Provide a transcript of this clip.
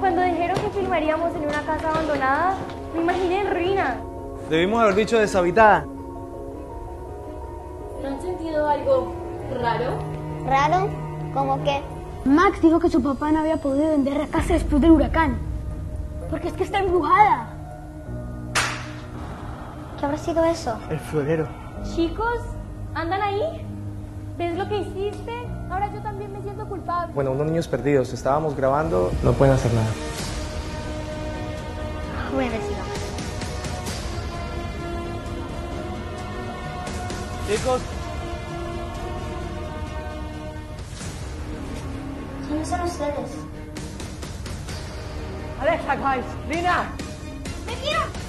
Cuando dijeron que filmaríamos en una casa abandonada, me imaginé en ruinas. Debimos haber dicho deshabitada. ¿No han sentido algo raro? ¿Raro? ¿Cómo qué? Max dijo que su papá no había podido vender la casa después del huracán. Porque es que está embrujada. ¿Qué habrá sido eso? El florero. Chicos, ¿andan ahí? ¿Ves lo que hiciste? Ahora yo también me siento culpable. Bueno, unos niños perdidos. Estábamos grabando. No pueden hacer nada. Voy a ver si vamos. Chicos. ¿Quiénes son ustedes? Alexa, guys. Lina. ¡Me quiero!